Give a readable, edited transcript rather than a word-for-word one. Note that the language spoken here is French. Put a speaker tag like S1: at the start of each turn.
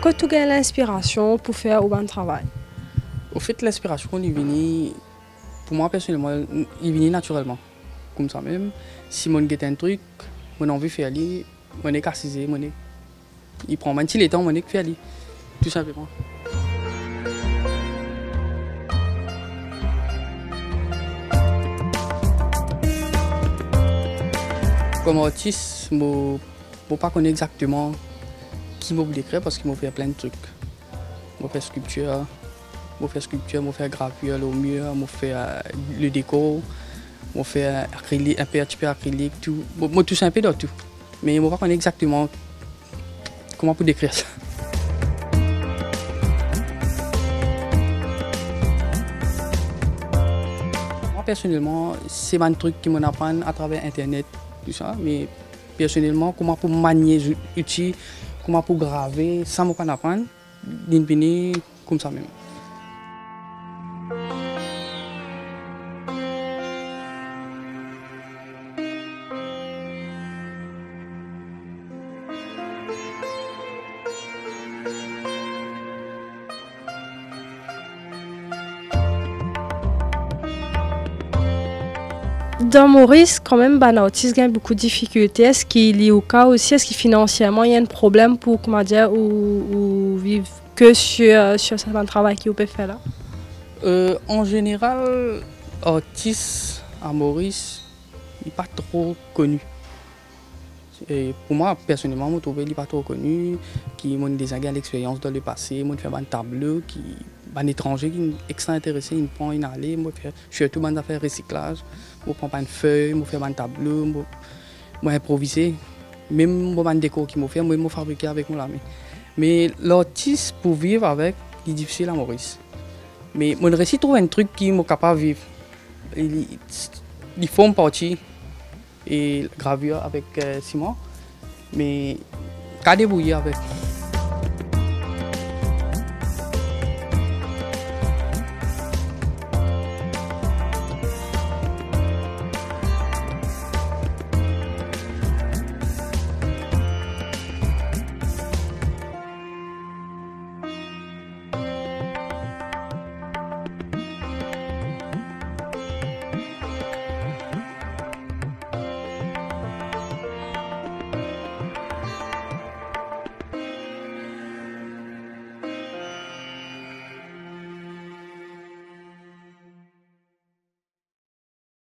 S1: que tu gagnes l'inspiration pour faire un bon travail?
S2: Au fait, l'inspiration, il vient, pour moi personnellement, il vient naturellement. Comme ça même, si mon get un truc, mon envie de faire aller, mon est cassé, il prend un petit temps, mon est faire aller, tout simplement. Comme artiste, je ne sais pas exactement qui m'a voulu créer parce qu'il m'a fait plein de trucs. Je fais sculpture, je fais gravure au mur, je fais le déco, je fais un petit peu acrylique, tout. Je touche un peu de tout. Mais je ne sais pas exactement comment pour décrire ça. Moi personnellement, c'est un truc qui m'apprend à travers Internet. Tout ça, mais personnellement, comment pour manier les outils, comment pour graver, ça ne m'apprendre apprendre, d'une comme ça même.
S1: Dans Maurice, quand même, un artiste a beaucoup de difficultés. Est-ce qu'il y a au cas aussi, est-ce que financièrement il y a un problème pour, comment dire, ou vivre que sur certains travail qu'il peut faire là?
S2: En général, artiste à Maurice, il n'est pas trop connu. Et pour moi, personnellement, je trouve qu'il n'est pas trop connu, qui a déjà l'expérience dans le passé, il fait un tableau, qui un étranger qui est extrêmement intéressé, il prend une allée, je fais tout le affaire recyclage, je prends une feuille, je fais un tableau, je improvise. Même un déco qui m'a fait, je fabrique avec mon ami. Mais l'artiste, pour vivre avec, il est difficile à Maurice. Mais je réussis à trouver un truc qui est capable de vivre. Il faut une partie et gravure avec ciment, mais qu'à débrouiller avec.